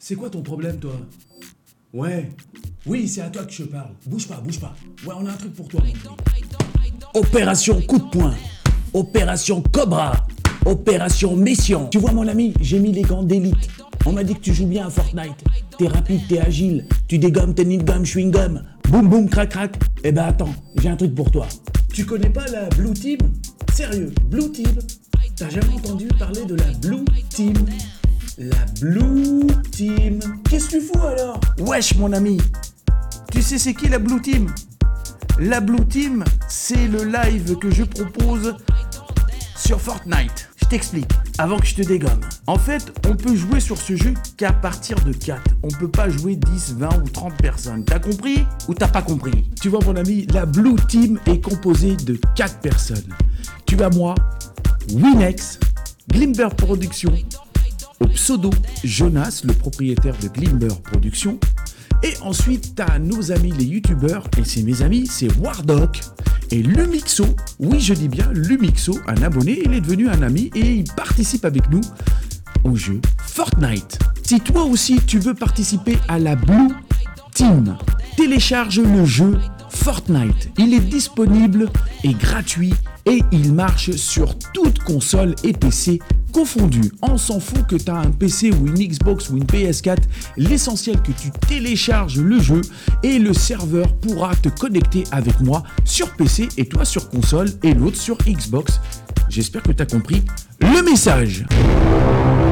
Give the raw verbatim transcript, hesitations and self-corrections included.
C'est quoi ton problème, toi? Ouais. Oui, c'est à toi que je parle. Bouge pas, bouge pas. Ouais, on a un truc pour toi. Opération coup de poing. Opération Cobra. Opération Mission. Tu vois, mon ami, j'ai mis les gants d'élite. On m'a dit que tu joues bien à Fortnite. T'es rapide, t'es agile. Tu dégommes tes nid-gum, chewing-gum. Boum, boum, crac, crac. Eh ben, attends, j'ai un truc pour toi. Tu connais pas la Blue Team? Sérieux, Blue Team? T'as jamais entendu parler de la Blue Team? La Blue Team. Qu'est-ce que tu fous alors? Wesh, mon ami. Tu sais c'est qui la Blue Team? La Blue Team, c'est le live que je propose sur Fortnite. Je t'explique, avant que je te dégomme. En fait, on peut jouer sur ce jeu qu'à partir de quatre. On peut pas jouer dix, vingt ou trente personnes. T'as compris ou t'as pas compris? Tu vois, mon ami, la Blue Team est composée de quatre personnes. Tu as moi, Winex, Glimber Productions, au pseudo Jonas, le propriétaire de Glimber Productions. Et ensuite, t'as nos amis les youtubeurs, et c'est mes amis, c'est Wardock et Lumixo. Oui, je dis bien Lumixo, un abonné, il est devenu un ami et il participe avec nous au jeu Fortnite. Si toi aussi tu veux participer à la Blue Team, télécharge le jeu Fortnite. Il est disponible et gratuit et il marche sur toute console et P C confondus. On s'en fout que tu as un P C ou une Xbox ou une P S quatre. L'essentiel que tu télécharges le jeu et le serveur pourra te connecter avec moi sur P C et toi sur console et l'autre sur Xbox. J'espère que tu as compris le message.